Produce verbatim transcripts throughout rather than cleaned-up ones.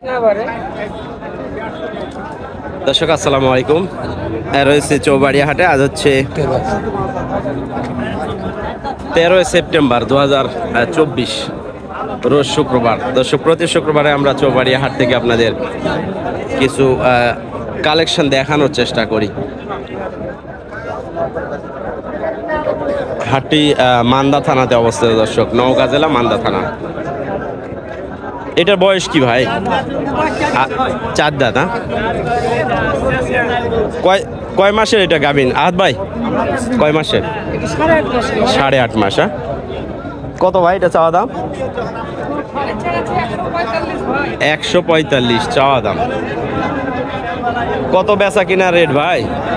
দর্শক আসসালামু আলাইকুম। রয়েছে চৌবাড়িয়া হাটে। আজ হচ্ছে তেরোই সেপ্টেম্বর দু হাজার চব্বিশ, রোজ শুক্রবার। দর্শক, প্রতি শুক্রবারে আমরা চৌবাড়িয়া হাট থেকে আপনাদের কিছু কালেকশন দেখানোর চেষ্টা করি। হাটটি মান্দা থানাতে অবস্থিত দর্শক, নওগাঁ জেলা মান্দা থানা। এটার বয়স কি ভাই? চার দাঁত। হ্যাঁ, কয় কয় মাসের এটা গাভিন আহাদ ভাই? কয় মাসের? সাড়ে আট মাস। হ্যাঁ, কত ভাই এটা চাওয়া দাম? একশো পঁয়তাল্লিশ চাওয়া দাম। কত বেচা কিনা রেট ভাই?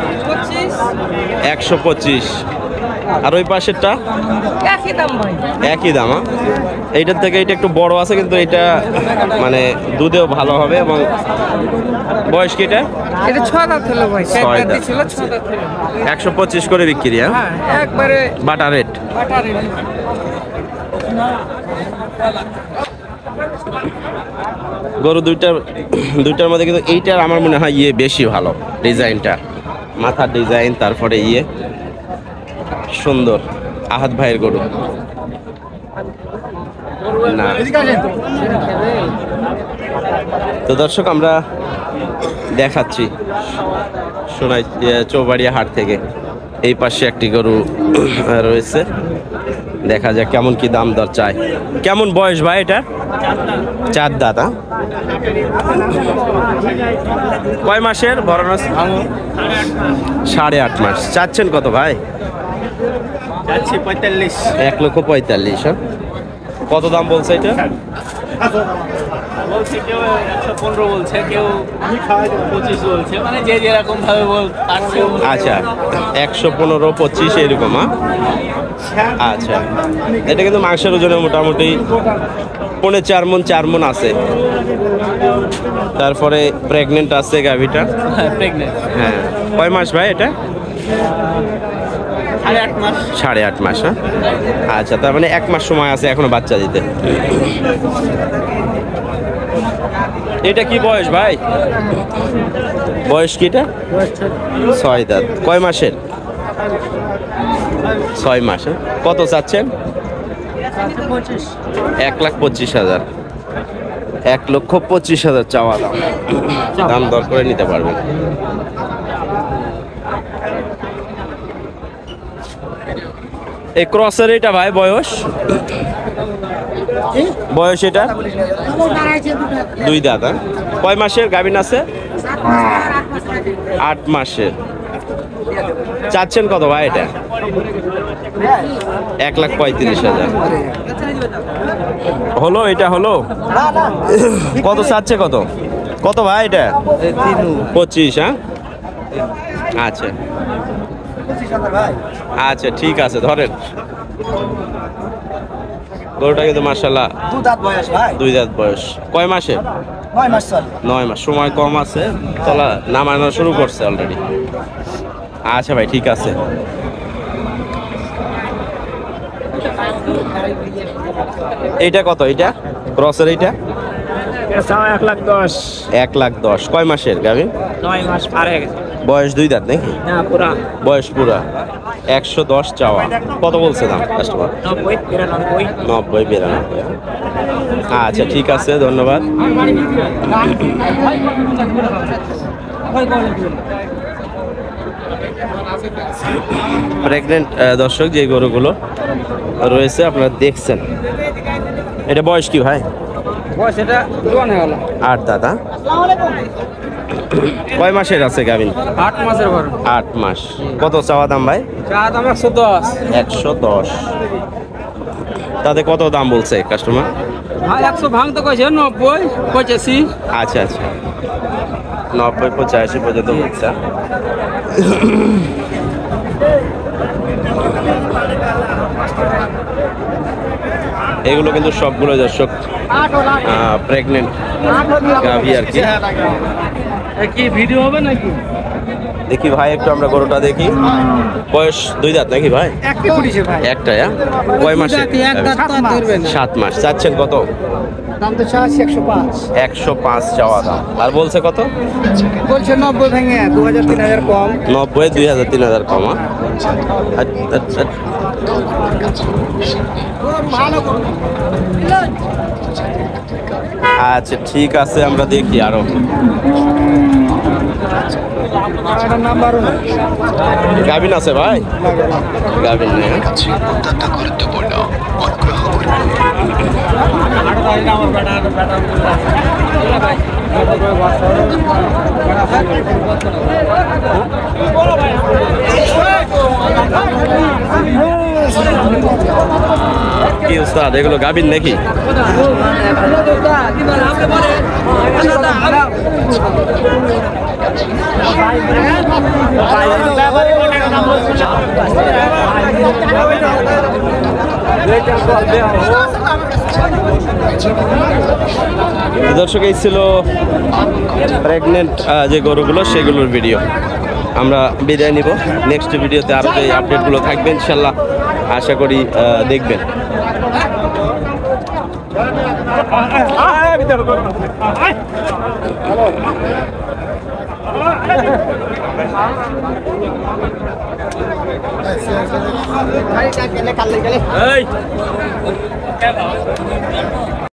একশো পঁচিশ। আর ওই পাশেরটা একই দাম ভাই, একই দাম। এইটার থেকে এটা একটু বড় আছে, কিন্তু এটা মানে দুধেও ভালো হবে। এবং বয়স কি এটা? এটা ছয় দাঁত হলো ভাই, ছয় দাঁত ছিল, ছয় দাঁত হলো। একশো পঁচিশ করে বিক্রি। হ্যাঁ, একবারে বাটা রেট। বাটা রেট। গরু দুইটার দুইটার মধ্যে কিন্তু এইটার আমার মনে হয় ইয়ে বেশি ভালো, ডিজাইনটা, মাথার ডিজাইন, তারপরে ইয়ে সুন্দর। আহাদ ভাইয়ের গরু না। তো দর্শক, আমরা দেখাচ্ছি শোনাই চৌবাড়িয়া হাট থেকে। এই পাশে একটি গরু রয়েছে, দেখা যাক কেমন কি দাম দর চায়। কেমন বয়স ভাই এটা? চার দাঁত। কয় মাসের? বড় সাড়ে আট মাস। চাচ্ছেন কত ভাই? পঁয়তাল্লিশ। এক লক্ষ পঁয়তাল্লিশ। হ্যাঁ, কত দাম বলছে এটা? বলছে কেউ একশো পনেরো বলছে, কেউ পঁচিশ বলছে, মানে যে যেরকম ভাবে বল। আচ্ছা, একশো পনেরো পঁচিশ এরকম। হ্যাঁ, আচ্ছা। এটা কিন্তু মাংসের ওজনে মোটামুটি পৌনে চার মন চার মন আছে। তারপরে প্রেগনেন্ট আছে গাভিটা। হ্যাঁ, প্রেগনেন্ট। হ্যাঁ, কয় মাস ভাই এটা? সাড়ে আট মাস। সাড়ে আট মাস। হ্যাঁ, আচ্ছা, তার মানে এক মাস সময় আছে এখনো বাচ্চা দিতে। এটা কি বয়স ভাই? বয়স কি এটা? ছয় দাঁত। কয় মাসের? ছয় মাস। কত চাচ্ছেন? এক লাখ পঁচিশ হাজার। এক লক্ষ পঁচিশ হাজার চাওয়া দাম। দাম দর করে নিতে পারবেন। এই ক্রসের এটা ভাই বয়স? বয়স এটা দুই দাঁত। কয় মাসের গাভিন আছে? আট মাসের। চাচ্ছেন কত ভাই এটা? এক লাখ পঁয়ত্রিশ হাজার। হলো এটা হলো? কত চাচ্ছে? কত কত ভাই এটা? পঁচিশ। হ্যাঁ, আচ্ছা আচ্ছা, ঠিক আছে, ধরেন। গরুটা কিন্তু মাশাআল্লাহ দুই দাঁত বয়স। কয় মাসে? নয় মাস। সময় কম আছে, তলা নামানো শুরু করছে অলরেডি। আচ্ছা ভাই, ঠিক আছে। এইটা কত? এইটা ক্রসের এইটা এক লাখ দশ। এক লাখ দশ। কয় মাসের গাভী? নয় মাস পার হয়ে গেছে। বয়স দুই দাঁত নাকি? না, পুরা বয়স পুরা। একশো দশ চাওয়া। কত বলছে দাম কাস্টমার? নব্বই বিরানব্বই। নব্বই বিরানব্বই। আচ্ছা, ঠিক আছে, ধন্যবাদ। প্রেগনেন্ট দর্শক যে গরুগুলো রয়েছে আপনারা দেখছেন, এটা বয়স কি ভাই? বয়স এটা জোয়ান হয়ে গেল। আট দাদা। কয় মাসের আছে গাভিন? আট মাসের বড়। আট মাস। কত চাওয়া দাম ভাই? চা দাম একশো দশ। একশো দশ। তাতে কত দাম বলছে কাস্টমার? হ্যাঁ, একশো ভাঙতে কইছে, নব্বই পঁচাশি। আচ্ছা আচ্ছা, নব্বই পঁচাশি পর্যন্ত বলছে। এগুলো কিন্তু সবগুলো দর্শক প্রেগনেন্ট গাভী আর কি। কি ভিডিও হবে নাকি? দেখি ভাই একটু আমরা গরুটা দেখি। বয়স দুই দাঁত নাকি ভাই? একটা পুলিশে ভাই একটা, হ্যাঁ? কয় মাসে? এক দাঁত তো ধরবে না। সাত মাস। চাচ্ছেন কত? দাম তো চাচ্ছি একশো পাঁচ। একশো পাঁচ চাওয়া দাম। আর বলছে কত? বলছে নব্বই ভেঙে দু হাজার তিন হাজার কম। নব্বই, দুই হাজার তিন হাজার কম। হ্যাঁ? আচ্ছা, আচ্ছা। আচ্ছা ঠিক আছে, আমরা দেখি আরো। গাভিন আছে ভাই? গাভিন নেই। হ্যাঁ? কি উস্তাদ, এগুলো গাভিন নাকি? দর্শক, এই ছিল প্রেগনেন্ট যে গরুগুলো সেগুলোর ভিডিও। আমরা বিদায় নিব। নেক্সট ভিডিওতে আরও যে আপডেটগুলো থাকবে ইনশাল্লাহ আশা করি আহ, দেখবেন। কাল গেলে